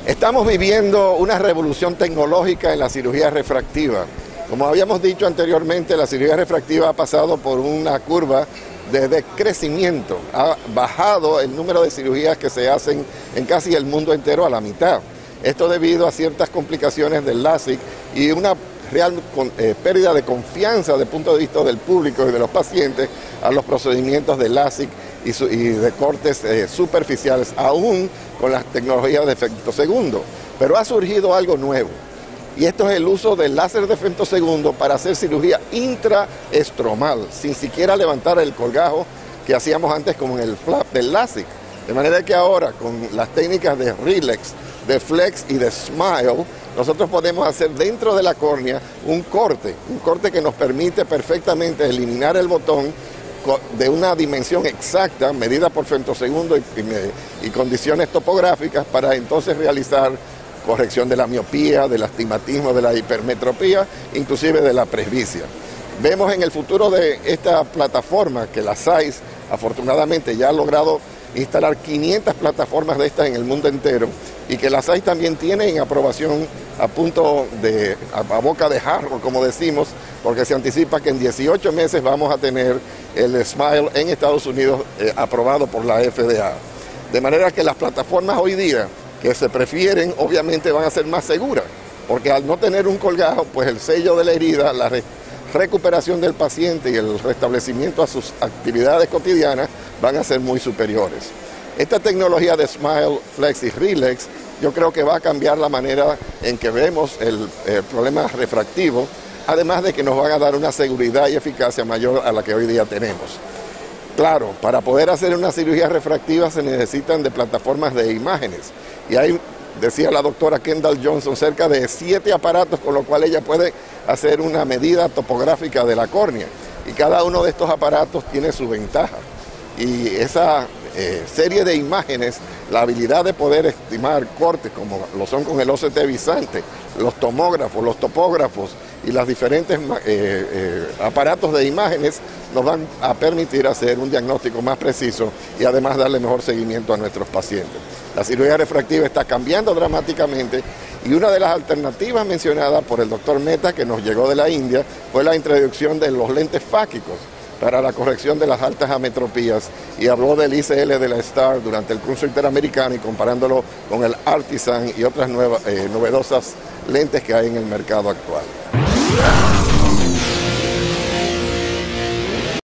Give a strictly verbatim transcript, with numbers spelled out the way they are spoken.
Estamos viviendo una revolución tecnológica en la cirugía refractiva. Como habíamos dicho anteriormente, la cirugía refractiva ha pasado por una curva de decrecimiento. Ha bajado el número de cirugías que se hacen en casi el mundo entero a la mitad. Esto debido a ciertas complicaciones del LASIK y una real eh, pérdida de confianza desde el punto de vista del público y de los pacientes a los procedimientos de LASIK y, su, y de cortes eh, superficiales, aún con las tecnologías de femtosegundo. Pero ha surgido algo nuevo, y esto es el uso del láser de femtosegundo para hacer cirugía intraestromal, sin siquiera levantar el colgajo que hacíamos antes como en el flap del LASIK. De manera que ahora, con las técnicas de RELEX, de Flex y de SMILE, nosotros podemos hacer dentro de la córnea un corte, un corte que nos permite perfectamente eliminar el botón de una dimensión exacta, medida por femtosegundo y, y, y condiciones topográficas, para entonces realizar corrección de la miopía, del astigmatismo, de la hipermetropía, inclusive de la presbicia. Vemos en el futuro de esta plataforma que la SAIS afortunadamente ya ha logrado instalar quinientas plataformas de estas en el mundo entero, y que la SAIS también tiene en aprobación a punto de, a, a boca de jarro, como decimos, porque se anticipa que en dieciocho meses vamos a tener el SMILE en Estados Unidos eh, aprobado por la F D A. De manera que las plataformas hoy día que se prefieren obviamente van a ser más seguras, porque al no tener un colgajo, pues el sello de la herida, la re recuperación del paciente y el restablecimiento a sus actividades cotidianas van a ser muy superiores. Esta tecnología de SMILE, Flex y RELEX, yo creo que va a cambiar la manera en que vemos el, el problema refractivo, además de que nos van a dar una seguridad y eficacia mayor a la que hoy día tenemos. Claro, para poder hacer una cirugía refractiva se necesitan de plataformas de imágenes, y hay, decía la doctora Kendall Johnson, cerca de siete aparatos con los cuales ella puede hacer una medida topográfica de la córnea, y cada uno de estos aparatos tiene su ventaja. Y esa eh, serie de imágenes, la habilidad de poder estimar cortes como lo son con el O C T Visante, los tomógrafos, los topógrafos y los diferentes eh, eh, aparatos de imágenes, nos van a permitir hacer un diagnóstico más preciso y además darle mejor seguimiento a nuestros pacientes. La cirugía refractiva está cambiando dramáticamente, y una de las alternativas mencionadas por el doctor Mehta, que nos llegó de la India, fue la introducción de los lentes fáquicos para la corrección de las altas ametropías, y habló del I C L de la STAR durante el curso interamericano y comparándolo con el Artisan y otras nuevas, eh, novedosas lentes que hay en el mercado actual.